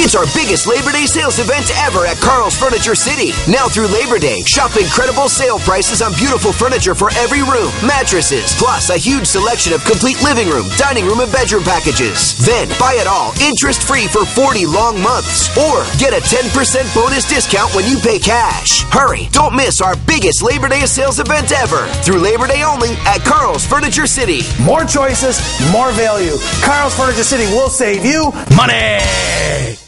It's our biggest Labor Day sales event ever at Carl's Furniture City. Now through Labor Day, shop incredible sale prices on beautiful furniture for every room, mattresses, plus a huge selection of complete living room, dining room, and bedroom packages. Then buy it all interest-free for 40 long months. Or get a 10% bonus discount when you pay cash. Hurry, don't miss our biggest Labor Day sales event ever. Through Labor Day only at Carl's Furniture City. More choices, more value. Carl's Furniture City will save you money.